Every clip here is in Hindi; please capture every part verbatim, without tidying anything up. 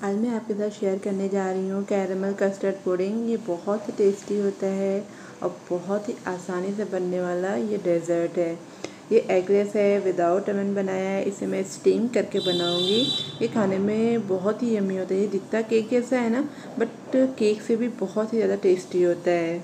आज मैं आपके साथ शेयर करने जा रही हूँ कैरेमल कस्टर्ड पुडिंग। ये बहुत ही टेस्टी होता है और बहुत ही आसानी से बनने वाला ये डेज़र्ट है। ये एगलेस है, विदाउट ओवन बनाया है। इसे मैं स्टीम करके बनाऊँगी। ये खाने में बहुत ही यम्मी होता है। ये दिखता केक जैसा है ना, बट केक से भी बहुत ही ज़्यादा टेस्टी होता है।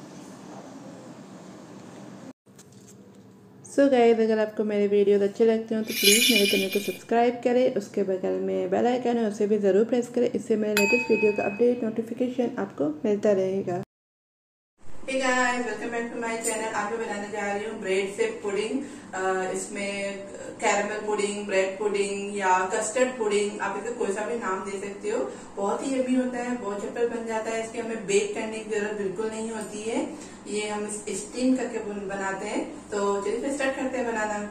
सो so गाइस, अगर आपको मेरे वीडियोस अच्छे लगते हो तो प्लीज़ मेरे चैनल को सब्सक्राइब करें। उसके बगल में बेल आइकन है, उसे भी ज़रूर प्रेस करें। इससे मेरे लेटेस्ट वीडियो का अपडेट नोटिफिकेशन आपको मिलता रहेगा। Hey guys, welcome back to my channel. आज मैं बनाने जा रही हूँ ब्रेड से पुडिंग। इसमें कैरेमल पुडिंग, ब्रेड पुडिंग या कस्टर्ड पुडिंग, आप इसे कोई सा भी नाम दे सकते हो। बहुत ही यम्मी होता है, बहुत झटपट बन जाता है। इसके हमें बेक करने की जरूरत बिल्कुल नहीं होती है। ये हम स्टीम करके बनाते हैं। तो चलिए फिर स्टार्ट करते हैं बनाना।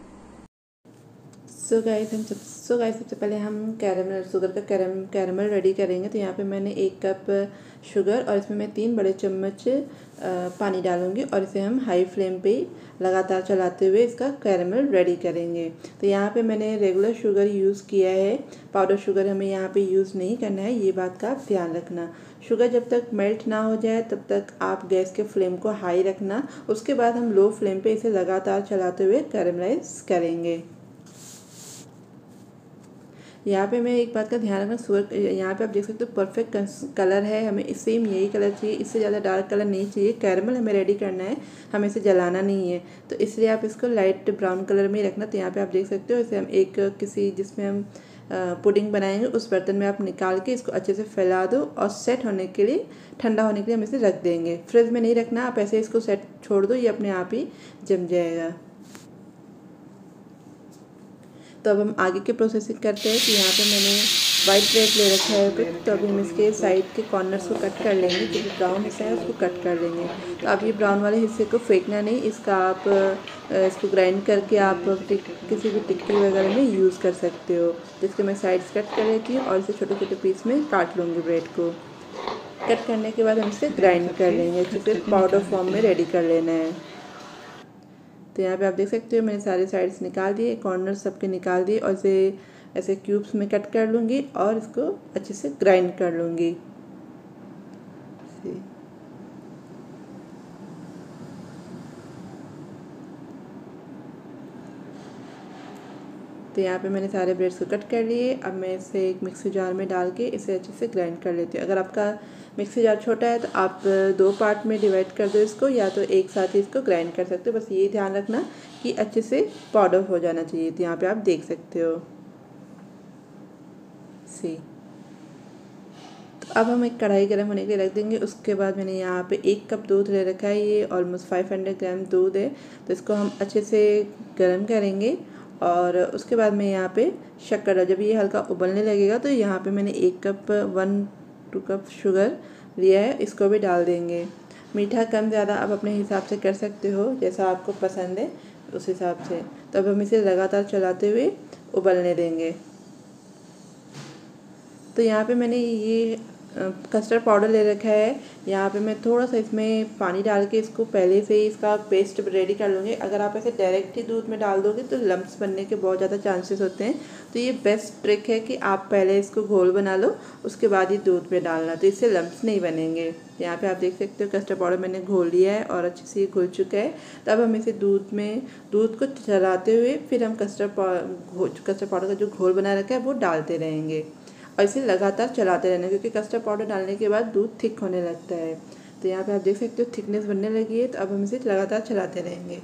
सो गाइस हम सब सो गाइस सबसे पहले हम कैरेमल शुगर का कैरम कैरेमल रेडी करेंगे। तो यहाँ पे मैंने एक कप शुगर और इसमें मैं तीन बड़े चम्मच पानी डालूंगी और इसे हम हाई फ्लेम पे लगातार चलाते हुए इसका कैरेमल रेडी करेंगे। तो यहाँ पे मैंने रेगुलर शुगर यूज़ किया है, पाउडर शुगर हमें यहाँ पे यूज़ नहीं करना है, ये बात का आप ध्यान रखना। शुगर जब तक मेल्ट ना हो जाए तब तक आप गैस के फ्लेम को हाई रखना। उसके बाद हम लो फ्लेम पे इसे लगातार चलाते हुए कैरेमलाइज करेंगे। यहाँ पे मैं एक बात का ध्यान रखना, शुगर यहाँ पे आप देख सकते हो परफेक्ट कलर है। हमें सेम यही कलर चाहिए, इससे ज़्यादा डार्क कलर नहीं चाहिए। कैरेमल हमें रेडी करना है, हमें इसे जलाना नहीं है। तो इसलिए आप इसको लाइट ब्राउन कलर में ही रखना। तो यहाँ पे आप देख सकते हो, इसे हम एक किसी जिसमें हम पुडिंग बनाएंगे उस बर्तन में आप निकाल के इसको अच्छे से फैला दो और सेट होने के लिए, ठंडा होने के लिए हम इसे रख देंगे। फ्रिज में नहीं रखना, आप ऐसे इसको सेट छोड़ दो, ये अपने आप ही जम जाएगा। तो अब हम आगे के प्रोसेसिंग करते हैं। कि यहाँ पे मैंने वाइट ब्रेड ले रखा है, तो अभी हम इसके साइड के कॉर्नर्स को कट कर लेंगे। जो ब्राउन हिस्सा है उसको कट कर लेंगे। तो आप ये ब्राउन वाले हिस्से को फेंकना नहीं, इसका आप इसको ग्राइंड करके आप किसी भी टिक्की वगैरह में यूज़ कर सकते हो। जिसके मैं साइड्स कट कर लेती हूँ और इसे छोटे छोटे पीस में काट लूँगी। ब्रेड को कट करने के बाद हम इसे ग्राइंड कर लेंगे, जिसे पाउडर फॉर्म में रेडी कर लेना है। तो यहाँ पे आप देख सकते हो मैंने सारे साइड्स निकाल दिए, कॉर्नर सबके निकाल दिए और इसे ऐसे क्यूब्स में कट कर लूँगी और इसको अच्छे से ग्राइंड कर लूँगी। तो यहाँ पे मैंने सारे ब्रेड्स को कट कर लिए। अब मैं इसे एक मिक्सी जार में डाल के इसे अच्छे से ग्राइंड कर लेती हूँ। अगर आपका मिक्सी जार छोटा है तो आप दो पार्ट में डिवाइड कर दो इसको, या तो एक साथ ही इसको ग्राइंड कर सकते हो। बस ये ध्यान रखना कि अच्छे से पाउडर हो जाना चाहिए। तो यहाँ पे आप देख सकते हो सी। तो अब हम एक कढ़ाई गर्म होने के लिए रख देंगे। उसके बाद मैंने यहाँ पे एक कप दूध ले रखा है, ये ऑलमोस्ट फाइव हंड्रेड ग्राम दूध है। तो इसको हम अच्छे से गर्म करेंगे और उसके बाद मैं यहाँ पे शक्कर, जब ये हल्का उबलने लगेगा तो यहाँ पे मैंने एक cup one two cup sugar लिया है, इसको भी डाल देंगे। मीठा कम ज़्यादा आप अपने हिसाब से कर सकते हो, जैसा आपको पसंद है उस हिसाब से। तो अब हम इसे लगातार चलाते हुए उबलने देंगे। तो यहाँ पे मैंने ये कस्टर्ड पाउडर ले रखा है। यहाँ पे मैं थोड़ा सा इसमें पानी डाल के इसको पहले से ही इसका पेस्ट रेडी कर लूँगी। अगर आप ऐसे डायरेक्ट ही दूध में डाल दोगे तो लम्प्स बनने के बहुत ज़्यादा चांसेस होते हैं। तो ये बेस्ट ट्रिक है कि आप पहले इसको घोल बना लो, उसके बाद ही दूध में डालना, तो इससे लम्प्स नहीं बनेंगे। यहाँ पे आप देख सकते हो कस्टर्ड पाउडर मैंने घोल लिया है और अच्छे से ये घुल चुका है। तब हम इसे दूध में दूध को चलाते हुए फिर हम कस्टर्ड कस्टर्ड पाउडर का जो घोल बना रखा है वो डालते रहेंगे और इसे लगातार चलाते रहना, क्योंकि कस्टर्ड पाउडर डालने के बाद दूध थिक होने लगता है। तो यहाँ पे आप देख सकते हो थिकनेस बनने लगी है। तो अब हम इसे लगातार चलाते रहेंगे।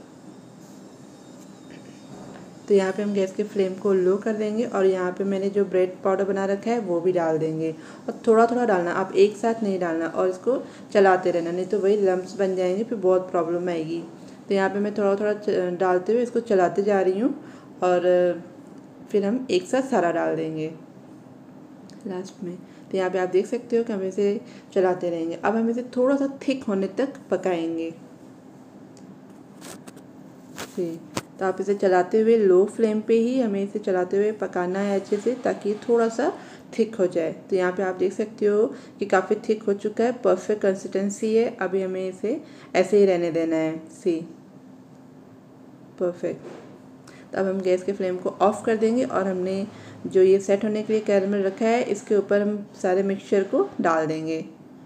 तो यहाँ पे हम गैस के फ्लेम को लो कर देंगे और यहाँ पे मैंने जो ब्रेड पाउडर बना रखा है वो भी डाल देंगे। और थोड़ा थोड़ा डालना, आप एक साथ नहीं डालना, और इसको चलाते रहना, नहीं तो वही लम्प्स बन जाएंगे, फिर बहुत प्रॉब्लम आएगी। तो यहाँ पे मैं थोड़ा थोड़ा डालते हुए इसको चलाते जा रही हूँ और फिर हम एक साथ सारा डाल देंगे लास्ट में। तो यहाँ पे आप देख सकते हो कि हम इसे चलाते रहेंगे। अब हम इसे थोड़ा सा थिक होने तक पकाएंगे। तो आप इसे चलाते हुए लो फ्लेम पे ही हमें इसे चलाते हुए पकाना है अच्छे से, ताकि थोड़ा सा थिक हो जाए। तो यहाँ पे आप देख सकते हो कि काफ़ी थिक हो चुका है, परफेक्ट कंसिस्टेंसी है। अभी हमें इसे ऐसे ही रहने देना है। See perfect. तो अब हम गैस के फ्लेम को ऑफ कर देंगे और हमने जो ये सेट होने के लिए कैरमल रखा है इसके ऊपर हम सारे मिक्सचर को डाल देंगे।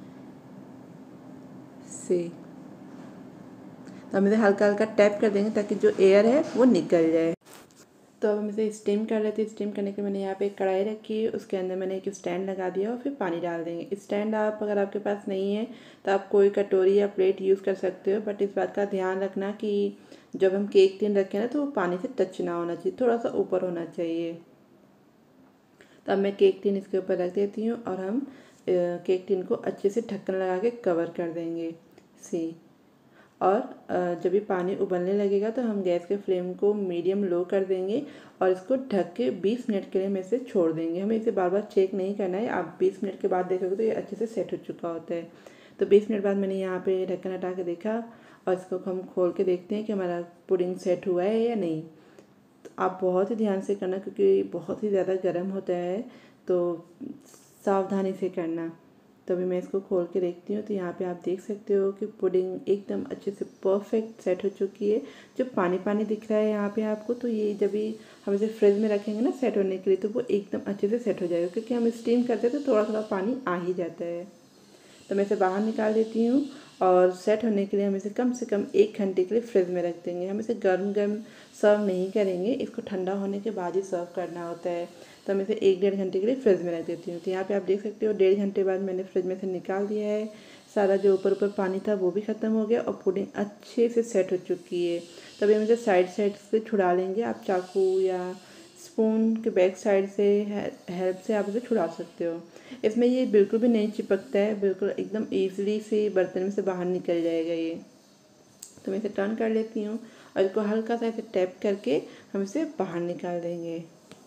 सी तो हम इसे हल्का हल्का टैप कर देंगे ताकि जो एयर है वो निकल जाए। तो अब हम इसे स्टीम कर लेते हैं। स्टीम करने के लिए मैंने यहाँ पे एक कढ़ाई रखी है, उसके अंदर मैंने एक स्टैंड लगा दिया और फिर पानी डाल देंगे। स्टैंड आप अगर आपके पास नहीं है तो आप कोई कटोरी या प्लेट यूज़ कर सकते हो, बट इस बात का ध्यान रखना कि जब हम केक टिन रखें ना तो वो पानी से टच ना होना चाहिए, थोड़ा सा ऊपर होना चाहिए। तो अब मैं केक टिन इसके ऊपर रख देती हूँ और हम केक टिन को अच्छे से ढक्कन लगा के कवर कर देंगे। सी और जब भी पानी उबलने लगेगा तो हम गैस के फ्लेम को मीडियम लो कर देंगे और इसको ढक के बीस मिनट के लिए हम इसे छोड़ देंगे। हमें इसे बार बार चेक नहीं करना है, आप बीस मिनट के बाद देखोगे तो ये अच्छे से सेट हो चुका होता है। तो बीस मिनट बाद मैंने यहाँ पे ढक्कन हटा के देखा और इसको हम खोल के देखते हैं कि हमारा पुडिंग सेट हुआ है या नहीं। तो आप बहुत ही ध्यान से करना क्योंकि बहुत ही ज़्यादा गर्म होता है, तो सावधानी से करना। तो अभी मैं इसको खोल के देखती हूँ तो यहाँ पे आप देख सकते हो कि पुडिंग एकदम अच्छे से परफेक्ट सेट हो चुकी है। जो पानी पानी दिख रहा है यहाँ पे आपको, तो ये जब भी हम इसे फ्रिज में रखेंगे ना सेट होने के लिए तो वो एकदम अच्छे से सेट हो जाएगा, क्योंकि हम स्टीम करते हैं तो थोड़ा थोड़ा पानी आ ही जाता है। तो मैं इसे बाहर निकाल देती हूँ और सेट होने के लिए हम इसे कम से कम एक घंटे के लिए फ्रिज में रख देंगे। हम इसे गर्म गर्म सर्व नहीं करेंगे, इसको ठंडा होने के बाद ही सर्व करना होता है। तो मैं इसे एक डेढ़ घंटे के लिए फ्रिज में रख देती हूँ। तो यहाँ पे आप देख सकते हो डेढ़ घंटे बाद मैंने फ्रिज में से निकाल दिया है। सारा जो ऊपर ऊपर पानी था वो भी ख़त्म हो गया और पुडिंग अच्छे से सेट हो चुकी है। तभी हम इसे साइड साइड से छुड़ा लेंगे। आप चाकू या स्पून के बैक साइड से हेल्प से आप इसे छुड़ा सकते हो। इसमें ये बिल्कुल भी नहीं चिपकता है, बिल्कुल एकदम ईजिली से बर्तन में से बाहर निकल जाएगा ये। तो मैं इसे टर्न कर लेती हूँ और इसको हल्का सा ऐसे टैप करके हम इसे बाहर निकाल देंगे।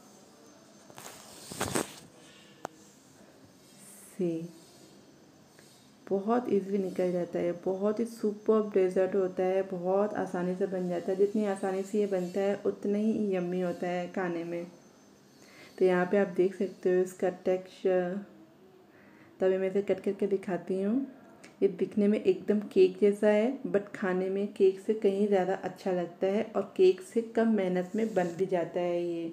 सी बहुत इजीली निकल जाता है, बहुत ही सुपर्ब डेजर्ट होता है, बहुत आसानी से बन जाता है। जितनी आसानी से ये बनता है उतना ही यम्मी होता है खाने में। तो यहाँ पे आप देख सकते हो इसका टेक्सचर। तभी मैं इसे कट करके दिखाती हूँ। ये दिखने में एकदम केक जैसा है, बट खाने में केक से कहीं ज़्यादा अच्छा लगता है और केक से कम मेहनत में बन भी जाता है ये।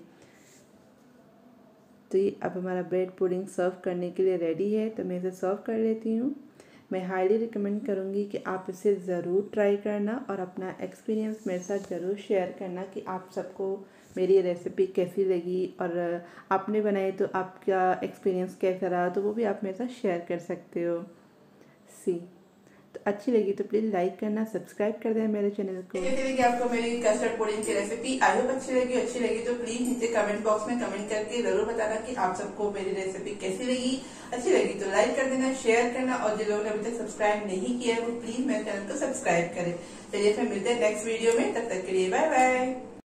तो ये अब हमारा ब्रेड पुडिंग सर्व करने के लिए रेडी है। तो मैं इसे सर्व कर लेती हूँ। मैं हाईली रिकमेंड करूँगी कि आप इसे ज़रूर ट्राई करना और अपना एक्सपीरियंस मेरे साथ ज़रूर शेयर करना कि आप सबको मेरी रेसिपी कैसी लगी और आपने बनाई तो आपका एक्सपीरियंस कैसा रहा, तो वो भी आप मेरे साथ शेयर कर सकते हो। सी तो अच्छी लगी तो प्लीज़ लाइक करना, सब्सक्राइब कर देना मेरे चैनल को। कैसी लगी आपको मेरी कस्टर्ड पुडिंग की रेसिपी? आई होप अच्छी लगी। अच्छी लगी तो प्लीज नीचे कमेंट बॉक्स में कमेंट करके जरूर बताना कि आप सबको मेरी रेसिपी कैसी लगी। अच्छी लगी तो लाइक कर देना, शेयर करना और जिन लोगों ने अभी तक सब्सक्राइब नहीं किया है वो प्लीज मेरे चैनल को सब्सक्राइब करें। चलिए फिर मिलते हैं नेक्स्ट वीडियो में, तब तक के लिए बाय बाय।